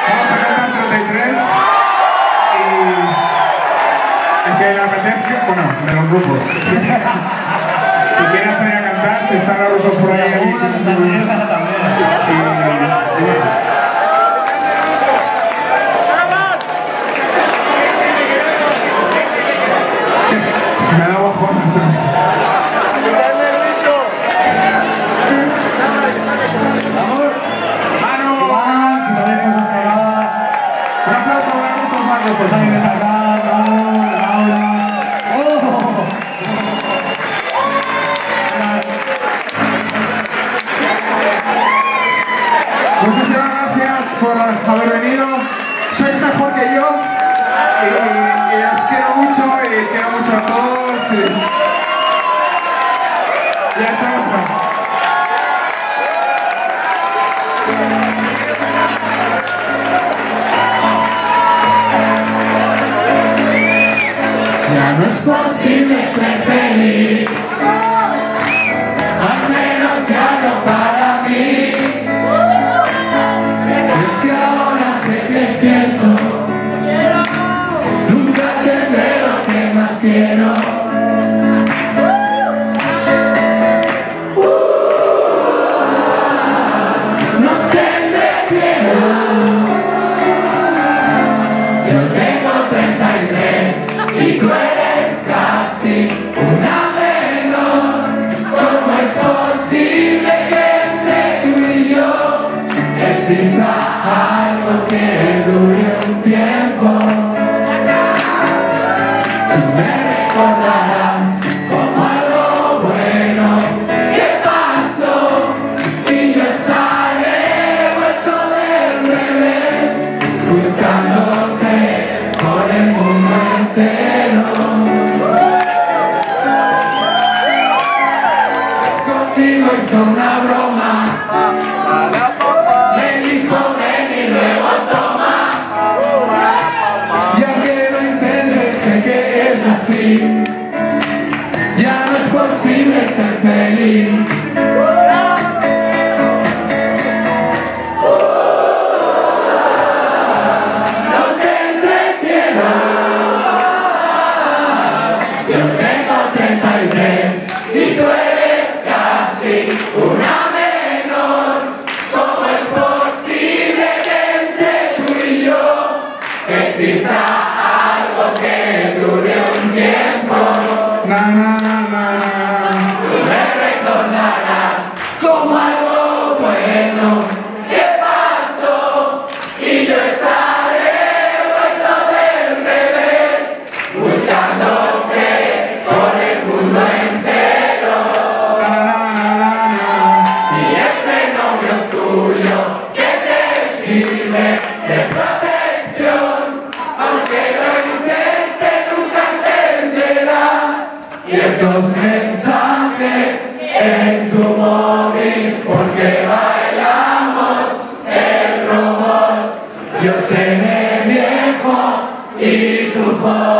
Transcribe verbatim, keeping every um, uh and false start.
Vamos a cantar treinta y tres y el que le apetezca, bueno, de los grupos. Si quieres venir a cantar, si están los rusos por ahí. Y una de esa mierda también. Y, y bueno. Me ha dado bajón esta vez. Un aplauso para esos manos, por favor. Ven acá, vamos, Laura. ¡Oh! Muchísimas gracias por haber venido. Sois mejor que yo. Y, y os quiero mucho y quiero mucho a todos. Y ya estamos. Ya no es posible ser feliz, al menos ya no para mí. Es que ahora sé que es cierto, nunca tendré lo que más quiero. No tendré piedad. Yo tengo treinta y tres y tú eres casi una menor. ¿Cómo es posible que entre tú y yo exista algo que dure un tiempo? Tú me recordarás como algo bueno que pasó y yo estaré vuelto del revés buscándote por el mundo entero. Pues contigo hizo una broma, me dijo ven y luego toma. Y aunque no intentes sé que es así, ya no es posible ser feliz. Yo tengo treinta y tres y tú eres casi una menor. ¿Cómo es posible que entre tú y yo exista algo que dure un tiempo? Na, na, na, na, na. Tú me recordarás como algo bueno que pasó y yo estaré vuelto del revés buscando por el mundo entero. Na, na, na, na, na. Y ese novio tuyo que te sirve de protección, aunque lo intente nunca entenderá ciertos mensajes en tu móvil porque bailamos el robot. Yo seré viejo y tu voz